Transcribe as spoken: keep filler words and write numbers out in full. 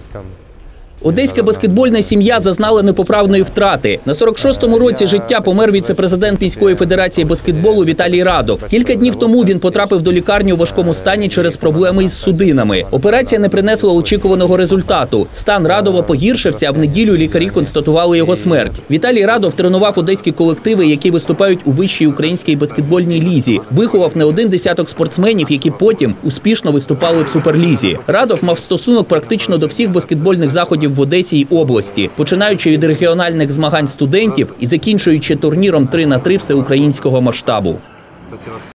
Одеська баскетбольна сім'я зазнала непоправної втрати. На сорок шостому році життя помер віце-президент міської федерації баскетболу Віталій Радов. Кілька днів тому він потрапив до лікарні у важкому стані через проблеми із судинами. Операція не принесла очікуваного результату. Стан Радова погіршився, а в неділю лікарі констатували його смерть. Віталій Радов тренував одеські колективи, які виступають у вищій українській баскетбольній лізі. Виховав не один десяток спортсменів, які потім успішно виступали в суперлізі. Радов мав стосунок практично до всіх баскетбольних заходів в Одесі й області, починаючи від регіональних змагань студентів і закінчуючи турніром три на три всеукраїнського масштабу.